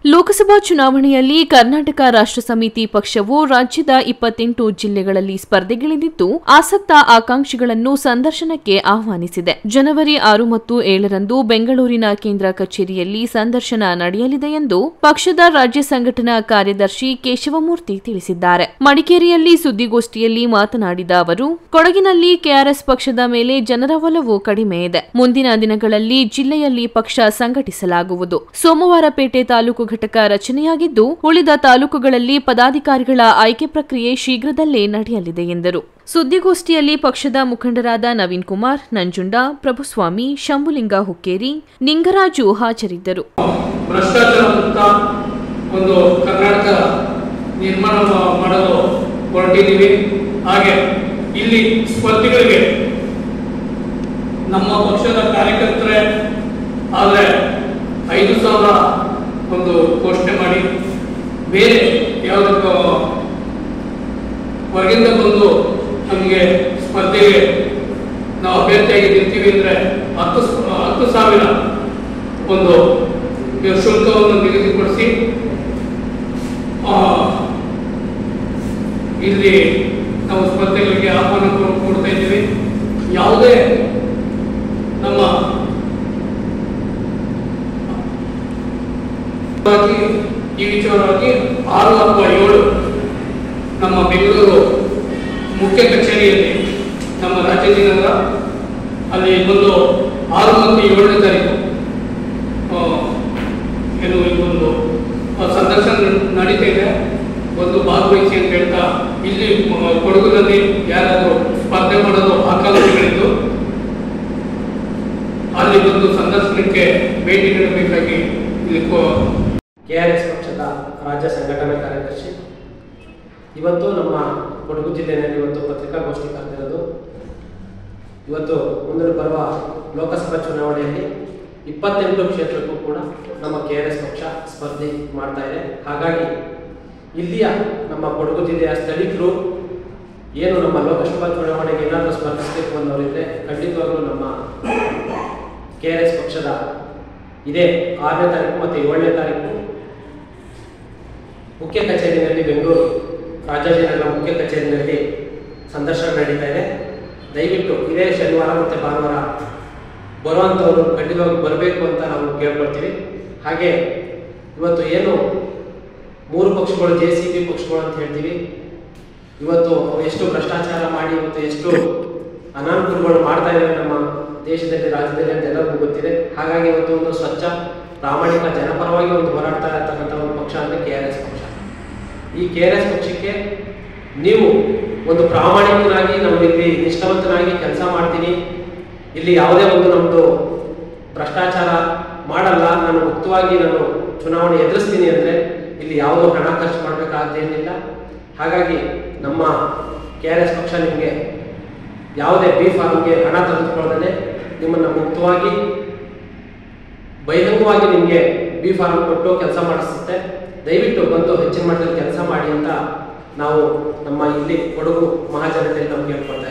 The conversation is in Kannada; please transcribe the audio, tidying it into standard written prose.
ಲೋಕಸಭಾ ಚುನಾವಣೆಯಲ್ಲಿ ಕರ್ನಾಟಕ ರಾಷ್ಟ್ರ ಸಮಿತಿ ಪಕ್ಷವು ರಾಜ್ಯದ 28 ಜಿಲ್ಲೆಗಳಲ್ಲಿ ಸ್ಪರ್ಧೆಗಿಳಿದಿದ್ದು ಆಸಕ್ತ ಆಕಾಂಕ್ಷಿಗಳನ್ನು ಸಂದರ್ಶನಕ್ಕೆ ಆಹ್ವಾನಿಸಿದೆ. ಜನವರಿ 6 ಮತ್ತು 7 ರಂದು ಬೆಂಗಳೂರಿನ ಕೇಂದ್ರ ಕಚೇರಿಯಲ್ಲಿ ಸಂದರ್ಶನ ನಡೆಯಲಿದೆ ಎಂದು ಪಕ್ಷದ ರಾಜ್ಯ ಸಂಘಟನಾ ಕಾರ್ಯದರ್ಶಿ ಕೇಶವಮೂರ್ತಿ ತಿಳಿಸಿದ್ದಾರೆ. ಮಡಿಕೇರಿಯಲ್ಲಿ ಸುದ್ದಿಗೋಷ್ಠಿಯಲ್ಲಿ ಮಾತನಾಡಿದ ಅವರು, ಕೊಡಗಿನಲ್ಲಿ ಕೆಆರ್ಎಸ್ ಪಕ್ಷದ ಮೇಲೆ ಜನರ ಒಲವು ಕಡಿಮೆ ಇದೆ. ಮುಂದಿನ ದಿನಗಳಲ್ಲಿ ಜಿಲ್ಲೆಯಲ್ಲಿ ಪಕ್ಷ ಸಂಘಟಿಸಲಾಗುವುದು. ಸೋಮವಾರಪೇಟೆ ತಾಲೂಕು ಘಟಕ ರಚನೆಯಾಗಿದ್ದು ಉಳಿದ ತಾಲೂಕುಗಳಲ್ಲಿ ಪದಾಧಿಕಾರಿಗಳ ಆಯ್ಕೆ ಪ್ರಕ್ರಿಯೆ ಶೀಘ್ರದಲ್ಲೇ ನಡೆಯಲಿದೆ ಎಂದರು. ಸುದ್ದಿಗೋಷ್ಠಿಯಲ್ಲಿ ಪಕ್ಷದ ಮುಖಂಡರಾದ ನವೀನ್ ಕುಮಾರ್, ನಂಜುಂಡ, ಪ್ರಭುಸ್ವಾಮಿ, ಶಂಭುಲಿಂಗ ಹುಕ್ಕೇರಿ, ನಿಂಗರಾಜು ಹಾಜರಿದ್ದರು. ಒಂದು ಕರ್ನಾಟಕ ನಿರ್ಮಾಣ ಮಾಡಲು ಹೊರಟಿದ್ದೀವಿ. ಹಾಗೆ ಇಲ್ಲಿ ಸ್ಪರ್ಧಿಗಳಿಗೆ ನಮ್ಮ ಪಕ್ಷದ ಕಾರ್ಯಕರ್ತರೇ ಆದರೆ 5,000 ಒಂದು ಘೋಷಣೆ ಮಾಡಿ ಬೇರೆ ಯಾವುದಕ್ಕೂ ಹೊರಗಿಂದ ಬಂದು ನಮಗೆ ಸ್ಪರ್ಧೆಗೆ ನಾವು ಅಭ್ಯರ್ಥಿಯಾಗಿ ನಿಲ್ತೀವಿ ಅಂದರೆ 10,000 ಒಂದು ಶುಲ್ಕವನ್ನು ನಿಗದಿಪಡಿಸಿ ಇಲ್ಲಿ ನಾವು ಸ್ಪರ್ಧೆಗಳಿಗೆ ಆಹ್ವಾನ ಕೊಡ್ತಾ ಇದ್ದೀವಿ. ಯಾವುದೇ ನಮ್ಮ ಈ ವಿಚಾರವಾಗಿ 6 ಅಥವಾ 7 ನಮ್ಮ ಬೆಂಗಳೂರು ಮುಖ್ಯ ಕಚೇರಿಯಲ್ಲಿ ನಮ್ಮ ರಾಜಾಜಿನಗರ ಅಲ್ಲಿ ಒಂದು 6 ಮತ್ತು 7ನೇ ತಾರೀಕು ಏನು ಇದೊಂದು ಸಂದರ್ಶನ ನಡೀತಾ ಇದೆ. ಒಂದು ಭಾಗವಹಿಸಿ ಅಂತ ಹೇಳ್ತಾ ಇಲ್ಲಿ ಕೊಡಗಿನಲ್ಲಿ ಯಾರಾದರೂ ಸ್ಪರ್ಧೆ ಮಾಡೋದು ಆಕಾಂಕ್ಷಿಗಳಿದ್ದು ಅಲ್ಲಿ ಒಂದು ಸಂದರ್ಶನಕ್ಕೆ ಭೇಟಿ ನೀಡಬೇಕಾಗಿ ಇಲ್ಲಿ ಕೆಆರ್ಎಸ್ ಪಕ್ಷದ ರಾಜ್ಯ ಸಂಘಟನಾ ಕಾರ್ಯದರ್ಶಿ ಇವತ್ತು ನಮ್ಮ ಕೊಡಗು ಜಿಲ್ಲೆಯಲ್ಲಿ ಇವತ್ತು ಪತ್ರಿಕಾಗೋಷ್ಠಿ ಕರೆದಿರೋದು. ಇವತ್ತು ಮುಂದಿನ ಬರುವ ಲೋಕಸಭಾ ಚುನಾವಣೆಯಲ್ಲಿ 28 ಕ್ಷೇತ್ರಕ್ಕೂ ಕೂಡ ನಮ್ಮ ಕೆಆರ್ಎಸ್ ಪಕ್ಷ ಸ್ಪರ್ಧೆ ಮಾಡ್ತಾ ಇದೆ. ಹಾಗಾಗಿ ಇಲ್ಲಿಯ ನಮ್ಮ ಕೊಡಗು ಜಿಲ್ಲೆಯ ಸ್ಥಳೀಕರು ಏನು ನಮ್ಮ ಲೋಕಸಭಾ ಚುನಾವಣೆಗೆ ಏನಾದರೂ ಸ್ಪರ್ಧಿಸಬೇಕು ಅನ್ನೋರಿದ್ರೆ ಖಂಡಿತವಾಗಲೂ ನಮ್ಮ ಕೆಆರ್ಎಸ್ ಪಕ್ಷದ ಇದೇ 6ನೇ ತಾರೀಕು ಮತ್ತು 7ನೇ ತಾರೀಕು ಮುಖ್ಯ ಕಚೇರಿಯಲ್ಲಿ ಬೆಂಗಳೂರು ರಾಜಾಜಿನಗರ ಮುಖ್ಯ ಕಚೇರಿಯಲ್ಲಿ ಸಂದರ್ಶನ ನಡೀತಾ ಇದೆ. ದಯವಿಟ್ಟು ಇದೇ ಶನಿವಾರ ಮತ್ತು ಭಾನುವಾರ ಬರುವಂಥವರು ಖಂಡಿತವಾಗಿ ಬರಬೇಕು ಅಂತ ನಾವು ಕೇಳ್ಕೊಳ್ತೀವಿ. ಹಾಗೆ ಇವತ್ತು ಏನು 3 ಪಕ್ಷಗಳು JCB ಪಕ್ಷಗಳು ಅಂತ ಹೇಳ್ತೀವಿ, ಇವತ್ತು ಎಷ್ಟು ಭ್ರಷ್ಟಾಚಾರ ಮಾಡಿ ಇವತ್ತು ಎಷ್ಟು ಅನಾನುಕೂಲಗಳು ಮಾಡ್ತಾ ಇದ್ದಾರೆ ನಮ್ಮ ದೇಶದಲ್ಲಿ ರಾಜ್ಯದಲ್ಲಿ ಅಂತ ಎಲ್ಲರಿಗೂ ಗೊತ್ತಿದೆ. ಹಾಗಾಗಿ ಇವತ್ತು ಒಂದು ಸ್ವಚ್ಛ ಪ್ರಾಮಾಣಿಕ ಜನಪರವಾಗಿ ಒಂದು ಹೋರಾಡ್ತಾ ಇರತಕ್ಕಂಥ ಒಂದು ಪಕ್ಷ ಅಂದರೆ ಕೆಆರ್ಎಸ್ ಪಕ್ಷ. ಈ ಕೆಆರ್ಎಸ್ ಪಕ್ಷಕ್ಕೆ ನೀವು ಒಂದು ಪ್ರಾಮಾಣಿಕನಾಗಿ ನಾವು ಇಲ್ಲಿ ನಿಷ್ಠಾವಂತನಾಗಿ ಕೆಲಸ ಮಾಡ್ತೀನಿ, ಇಲ್ಲಿ ಯಾವುದೇ ಒಂದು ನಮ್ಮದು ಭ್ರಷ್ಟಾಚಾರ ಮಾಡಲ್ಲ, ನಾನು ಮುಕ್ತವಾಗಿ ನಾನು ಚುನಾವಣೆ ಎದುರಿಸ್ತೀನಿ ಅಂದರೆ ಇಲ್ಲಿ ಯಾವುದೋ ಹಣ ಖರ್ಚು ಮಾಡಬೇಕಾದ್ದೇನಿಲ್ಲ. ಹಾಗಾಗಿ ನಮ್ಮ ಕೆಆರ್ಎಸ್ ಪಕ್ಷ ನಿಮಗೆ ಯಾವುದೇ ಬಿ ಫಾರ್ಮ್ಗೆ ಹಣ ತೆಗೆದುಕೊಳ್ಳದೇ ನಿಮ್ಮನ್ನು ಮುಕ್ತವಾಗಿ ಬಹಿರಂಗವಾಗಿ ನಿಮಗೆ ಬಿ ಫಾರ್ಮ್ ಕೊಟ್ಟು ಕೆಲಸ ಮಾಡಿಸುತ್ತೆ. ದಯವಿಟ್ಟು ಬಂದು ಹೆಚ್ಚಿನ ಮಟ್ಟದಲ್ಲಿ ಕೆಲಸ ಮಾಡಿ ಅಂತ ನಾವು ನಮ್ಮ ಇಲ್ಲಿ ಕೊಡಗು ಮಹಾಜನತೆಯಲ್ಲಿ ನಾವು ಕೇಳ್ಕೊಳ್ತಾ